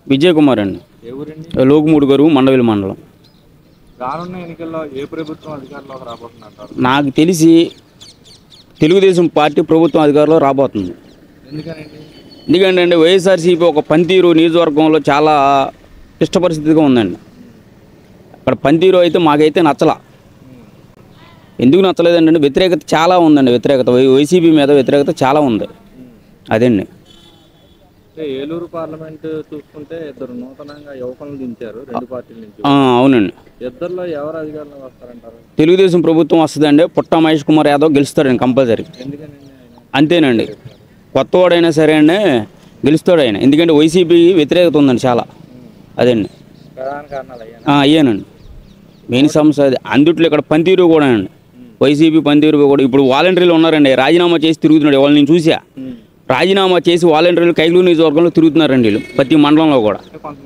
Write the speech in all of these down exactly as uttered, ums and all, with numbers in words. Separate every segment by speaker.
Speaker 1: విజయ్ కుమార్ అండి. లోకుమూడి గారు మండవిల్ మండలం.
Speaker 2: రానున్న ఎన్నికల్లో ఏ ప్రభుత్వం అధికారంలోకి రాబోతున్నారు?
Speaker 1: నాకు తెలిసి తెలుగుదేశం పార్టీ ప్రభుత్వం అధికారంలో రాబోతుంది.
Speaker 2: ఎందుకనండి?
Speaker 1: ఎందుకంటే వైఎస్ఆర్సీపీ ఒక పనితీరు నియోజకవర్గంలో చాలా క్లిష్ట పరిస్థితిగా ఉందండి. అక్కడ పనితీరు అయితే మాకైతే నచ్చలా. ఎందుకు నచ్చలేదంటే వ్యతిరేకత చాలా ఉందండి. వ్యతిరేకత వైసీపీ మీద వ్యతిరేకత చాలా ఉంది. అదండి.
Speaker 2: ఏలూరు పార్లమెంట్ చూసుకుంటే ఇద్దరు నూతనంగా యువకులను దించారు రెండు పార్టీల నుంచి.
Speaker 1: అవునండి.
Speaker 2: ఇద్దరులో ఎవరు అధికారంలోకి వస్తారంటారు?
Speaker 1: తెలుగుదేశం ప్రభుత్వం వస్తుందండి. పుట్ట మహేష్ కుమార్ యాదవ్ గెలుస్తాడండి కంపల్సరీ. అంతేనండి. కొత్తవాడైనా సరే అండి గెలుస్తాడు ఆయన. ఎందుకంటే వైసీపీ వ్యతిరేకత ఉందండి చాలా. అదండి
Speaker 2: ప్రధాన కారణాలు
Speaker 1: అయ్యానండి. మెయిన్ సమస్య అది. అందుట్లో ఇక్కడ పనితీరు కూడా అండి. వైసీపీ పనితీరు కూడా ఇప్పుడు వాలంటీర్లు ఉన్నారండి. రాజీనామా చేసి తిరుగుతున్నాడు. వాళ్ళు నేను చూసా. రాజీనామా చేసి వాలంటీర్లు కైకలూరు నియోజకవర్గంలో తిరుగుతున్నారండి వీళ్ళు ప్రతి మండలంలో కూడా.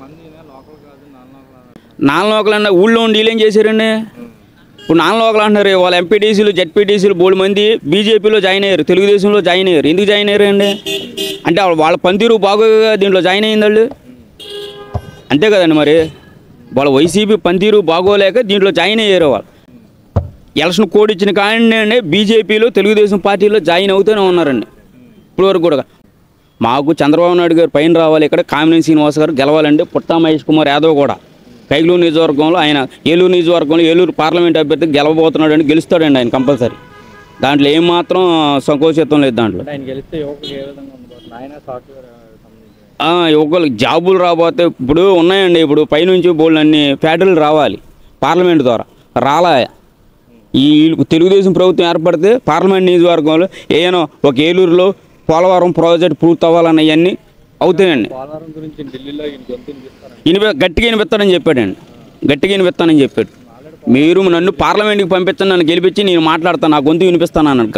Speaker 1: నాన్ లోకల్ అన్న ఊళ్ళో ఉండి వీళ్ళు ఏం చేశారండి? ఇప్పుడు నాన్ లోకల్ అంటున్నారు. వాళ్ళ ఎంపీటీసీలు జెడ్పీటీసీలు బోల్డ్ మంది బీజేపీలో జాయిన్ అయ్యారు, తెలుగుదేశంలో జాయిన్ అయ్యారు. ఎందుకు జాయిన్ అయ్యారు అండి? అంటే వాళ్ళ పనితీరు బాగోగా దీంట్లో జాయిన్ అయ్యింది వాళ్ళు. అంతే కదండి. మరి వాళ్ళ వైసీపీ పనితీరు బాగోలేక దీంట్లో జాయిన్ అయ్యారు. వాళ్ళు ఎలక్షన్ కోడ్ ఇచ్చిన కానీ అండి బీజేపీలో తెలుగుదేశం పార్టీలో జాయిన్ అవుతూనే ఉన్నారండి ఇప్పుడు వరకు కూడా. మాకు చంద్రబాబు నాయుడు గారు పైన రావాలి, ఇక్కడ కామినేని శ్రీనివాస్ గారు గెలవాలండి. పుట్టా మహేష్ కుమార్ యాదవ్ కూడా కైకలూరు నియోజకవర్గంలో ఆయన ఏలూరు నియోజకవర్గంలో ఏలూరు పార్లమెంట్ అభ్యర్థి గెలవబోతున్నాడు అండి. గెలుస్తాడండి ఆయన కంపల్సరీ. దాంట్లో ఏమాత్రం సంకోచితం లేదు. దాంట్లో యువకులకు జాబులు రాబోతే ఇప్పుడు ఉన్నాయండి. ఇప్పుడు పైనుంచి బోల్డ్ అన్ని ఫ్యాక్టరీలు రావాలి పార్లమెంట్ ద్వారా. రాలా. ఈ తెలుగుదేశం ప్రభుత్వం ఏర్పడితే పార్లమెంట్ నియోజకవర్గంలో ఏమైనా ఒక ఏలూరులో పోలవరం ప్రాజెక్ట్ పూర్తి అవ్వాలని అవన్నీ అవుతాయండి. ఇనిపి గట్టిగా వినిపిస్తానని చెప్పాడండి. గట్టిగా వినిపిస్తానని చెప్పాడు. మీరు నన్ను పార్లమెంట్కి పంపించండి, నన్ను గెలిపించి నేను మాట్లాడతాను, నా గొంతు వినిపిస్తాను అన్నాడు.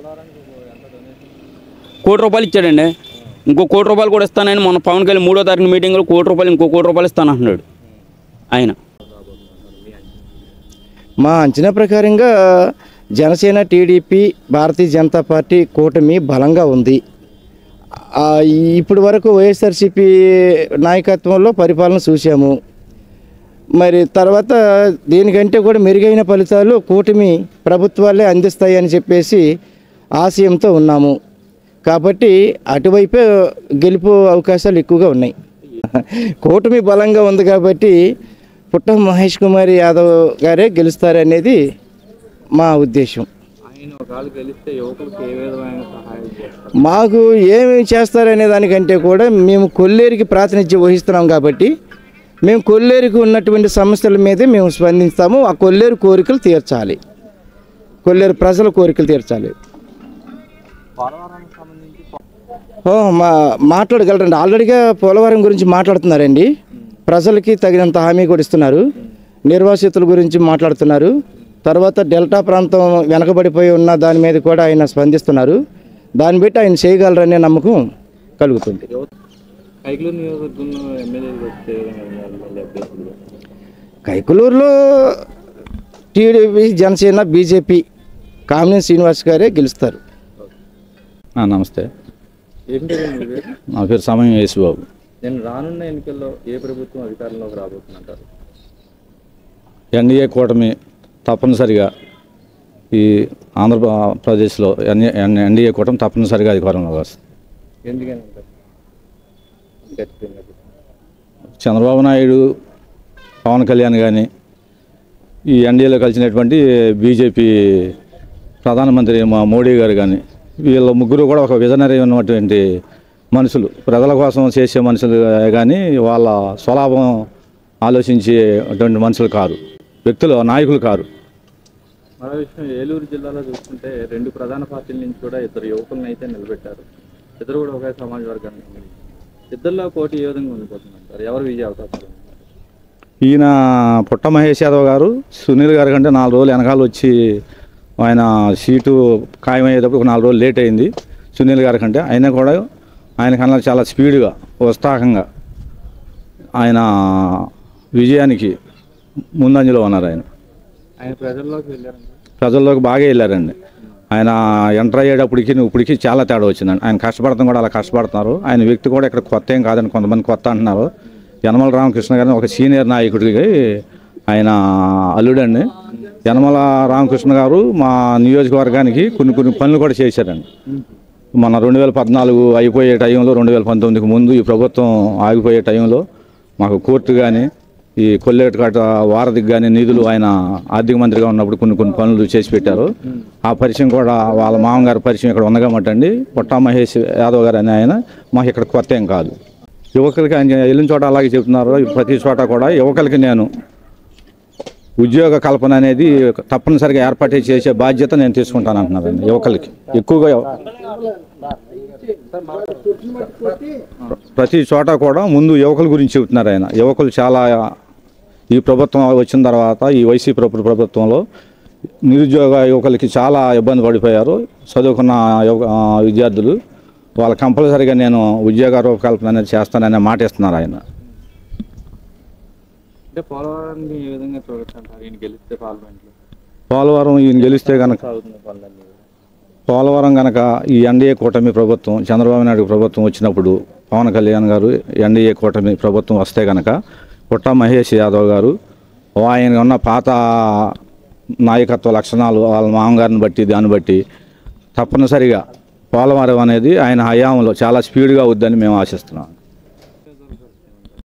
Speaker 1: కోటి రూపాయలు ఇచ్చాడండి. ఇంకో కోటి రూపాయలు కూడా ఇస్తానని మొన్న పవన్ కళ్యాణ్ మూడో తారీఖు మీటింగ్లో కోటి రూపాయలు ఇంకో కోటి రూపాయలు ఇస్తాను అంటున్నాడు ఆయన.
Speaker 3: మా అంచనా ప్రకారంగా జనసేన, టీడీపీ, భారతీయ జనతా పార్టీ కూటమి బలంగా ఉంది. ఇప్పటి వరకు వైఎస్ఆర్సీపీ నాయకత్వంలో పరిపాలన చూసాము. మరి తర్వాత దీనికంటే కూడా మెరుగైన ఫలితాలు కూటమి ప్రభుత్వాలే అందిస్తాయని చెప్పేసి ఆశయంతో ఉన్నాము. కాబట్టి అటువైపే గెలుపు అవకాశాలు ఎక్కువగా ఉన్నాయి. కూటమి బలంగా ఉంది కాబట్టి పుట్ట మహేష్ కుమార్ యాదవ్ గారే గెలుస్తారనేది మా ఉద్దేశం. మాకు ఏమేమి చేస్తారనే దానికంటే కూడా మేము కొల్లేరుకి ప్రాతినిధ్యం వహిస్తున్నాం కాబట్టి మేము కొల్లేరుకి ఉన్నటువంటి సమస్యల మీదే మేము స్పందిస్తాము. ఆ కొల్లేరు కోరికలు తీర్చాలి, కొల్లేరు ప్రజల కోరికలు తీర్చాలి. మా మాట్లాడగలరండి. ఆల్రెడీగా పోలవరం గురించి మాట్లాడుతున్నారండి. ప్రజలకి తగినంత హామీ కూడా ఇస్తున్నారు. నిర్వాసితుల గురించి మాట్లాడుతున్నారు. తర్వాత డెల్టా ప్రాంతం వెనకబడిపోయి ఉన్న దాని మీద కూడా ఆయన స్పందిస్తున్నారు. దాన్ని బట్టి ఆయన చేయగలరనే నమ్మకం కలుగుతుంది. కైకలూరులో టీడీపీ, జనసేన, బీజేపీ కామినేని శ్రీనివాస్ గారే గెలుస్తారు.
Speaker 4: నమస్తే, నా పేరు సమయం యేసుబాబు.
Speaker 2: నేను రానున్న ఎన్నికల్లో ఏ ప్రభుత్వం అధికారంలోకి రాబోతుందంటారు?
Speaker 4: ఎన్డీఏ కూటమి తప్పనిసరిగా ఈ ఆంధ్రప్రదేశ్లో ఎన్ఏ ఎన్డీఏ కూటమి తప్పనిసరిగా అధికారంలోకి వస్తుంది.
Speaker 2: ఎందుకని?
Speaker 4: చంద్రబాబు నాయుడు, పవన్ కళ్యాణ్ కానీ ఈ ఎన్డీఏలో కలిసినటువంటి బీజేపీ ప్రధానమంత్రి మా మోడీ గారు కానీ వీళ్ళ ముగ్గురు కూడా ఒక విజనరీ ఉన్నటువంటి మనుషులు. ప్రజల కోసం చేసే మనుషులు కానీ వాళ్ళ స్వలాభం ఆలోచించేటువంటి మనుషులు కారు, వ్యక్తులు, నాయకులు కారు.
Speaker 2: మరో విషయం, ఏలూరు జిల్లాలో చూసుకుంటే రెండు ప్రధాన పార్టీల నుంచి కూడా ఇద్దరు యువకులను అయితే నిలబెట్టారు. ఇద్దరు కూడా ఒకే సమాజ వర్గానికి సంబంధించి. ఇద్దరిలో పోటీ ఏ విధంగా ఉండిపోతుందంటారు? ఎవరు విజయ అవకాశాలు?
Speaker 4: ఈయన పుట్ట మహేష్ యాదవ్ గారు సునీల్ గారి కంటే నాలుగు రోజులు వెనకాల వచ్చి ఆయన సీటు ఖాయమయ్యేటప్పుడు ఒక నాలుగు రోజులు లేట్ అయింది సునీల్ గారి కంటే. అయినా కూడా ఆయన కన్నా చాలా స్పీడ్గా, ఉత్సాహంగా ఆయన విజయానికి ముందంజలో ఉన్నారు. ఆయన
Speaker 2: ఆయన ప్రజల్లోకి వెళ్ళారండి.
Speaker 4: ప్రజల్లోకి బాగా వెళ్ళారండి. ఆయన ఎంటర్ అయ్యేటప్పటికి ఇప్పటికి చాలా తేడా వచ్చిందండి. ఆయన కష్టపడతాం కూడా అలా కష్టపడుతున్నారు. ఆయన వ్యక్తి కూడా ఇక్కడ కొత్త ఏం కాదని కొంతమంది కొత్త అంటున్నారు, యనమల రామకృష్ణ గారిని ఒక సీనియర్ నాయకుడికి ఆయన అల్లుడండి. యనమల రామకృష్ణ గారు మా నియోజకవర్గానికి కొన్ని కొన్ని పనులు కూడా చేశారండి. మన రెండు వేల పద్నాలుగు అయిపోయే టైంలో, రెండు వేల పంతొమ్మిదికి ముందు ఈ ప్రభుత్వం ఆగిపోయే టైంలో మాకు కోర్టు కానీ ఈ కొల్లేటికాట వారధికి కానీ నిధులు ఆయన ఆర్థిక మంత్రిగా ఉన్నప్పుడు కొన్ని కొన్ని పనులు చేసి పెట్టారు. ఆ పరిచయం కూడా వాళ్ళ మామగారి పరిచయం ఇక్కడ ఉండగమటండి. పొట్టా మహేష్ యాదవ్ గారు అని ఆయన మాకు ఇక్కడ కొత్త ఏం కాదు. యువకులకి ఆయన వెళ్ళిన చోట అలాగే చెప్తున్నారు. ప్రతి చోట కూడా యువకులకి నేను ఉద్యోగ కల్పన అనేది తప్పనిసరిగా ఏర్పాటు చేసే బాధ్యత నేను తీసుకుంటాను అంటున్నారండి. యువకులకి ఎక్కువగా ప్రతి చోట కూడా ముందు యువకుల గురించి చెబుతున్నారు ఆయన. యువకులు చాలా ఈ ప్రభుత్వం వచ్చిన తర్వాత ఈ వైసీపీ ప్రభుత్వంలో నిరుద్యోగ యువకులకి చాలా ఇబ్బంది పడిపోయారు. చదువుకున్న యువ విద్యార్థులు వాళ్ళ కంపల్సరీగా నేను ఉద్యోగ రూపకల్పన అనేది చేస్తాననే మాట ఇస్తున్నారు ఆయన.
Speaker 2: అంటే పోలవరాన్ని ఏ విధంగా చూడొచ్చు అంటారు ఈయన గెలిస్తే పార్లమెంట్లో?
Speaker 4: పోలవరం ఈయన గెలిస్తే కనుక పోలవరం కనుక ఈ ఎన్డీఏ కూటమి ప్రభుత్వం, చంద్రబాబు నాయుడు ప్రభుత్వం వచ్చినప్పుడు పవన్ కళ్యాణ్ గారు ఎన్డీఏ కూటమి ప్రభుత్వం వస్తే కనుక పుట్ట మహేష్ యాదవ్ గారు ఆయన ఉన్న పాత నాయకత్వ లక్షణాలు వాళ్ళ మామగారిని బట్టి దాన్ని బట్టి తప్పనిసరిగా పోలవరం అనేది ఆయన హయాంలో చాలా స్పీడ్గా అవుద్దని మేము ఆశిస్తున్నాం.